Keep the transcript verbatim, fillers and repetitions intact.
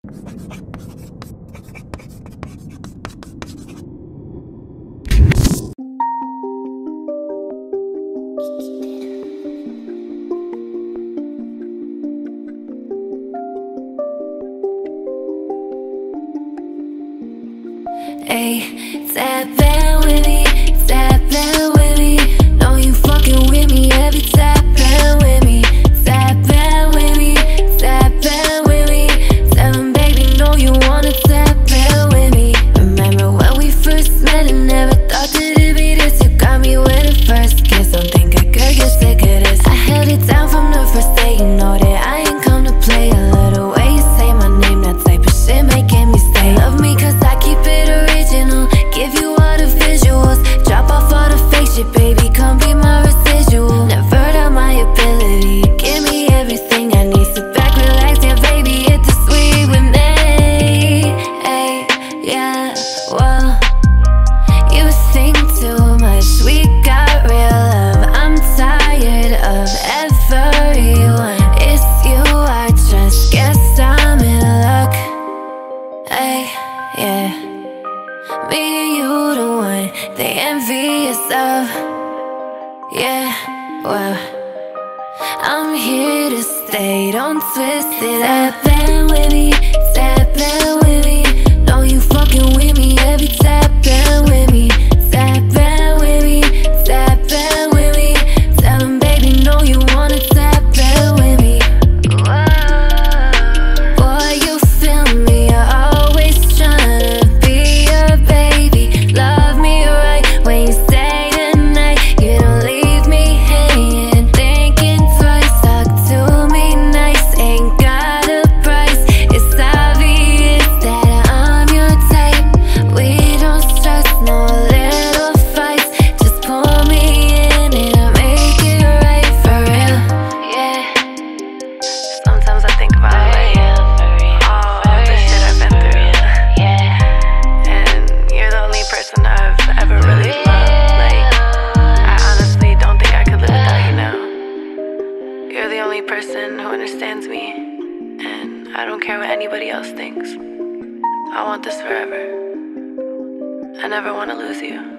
Ayy, tappin' with me, tappin' with me. Know you fucking with me every tappin' with me, tappin' with me, tappin' with me. Tell 'em, baby, know you wanna tappin' with me. Remember when we first met and never thought that it'd be this. You got me with the first kiss. Don't think I could get sick of this. I held it down from the first day. You know that I ain't come to play. A little way you say my name, that type of shit making me stay. Love me cause I keep it original. Give you all the visuals. Drop off all the fake shit, baby, come be my residual. Never doubt my ability. Give me everything I need. Sit back, relax, yeah, baby, hit the sweet with me. Ay, yeah, well, you think too much, we got real love. I'm tired of everyone. It's you I trust, guess I'm in luck. Ay, yeah, me and you the one they envious of. Yeah, well, I'm here to stay, don't twist it up. Tappin' with me, tappin' with me. Know you fucking with me every tappin' with me, tappin' with me, tappin' with me. Tell 'em, baby, know you wanna tappin' with me. Whoa. Boy, you feel me, you're always tryna be a baby. Love me right when you stay the night. You don't leave me hanging, thinking twice. Talk to me nice, ain't got a price. It's obvious that I'm your type. We don't stress, no little fights. Just pull me in and I'll make it right for real. Yeah. Sometimes I think about like all the shit I've been through. And you're the only person I've ever really loved. Like, I honestly don't think I could live without you now. You're the only person who understands me, and I don't care what anybody else thinks. I want this forever. I never want to lose you.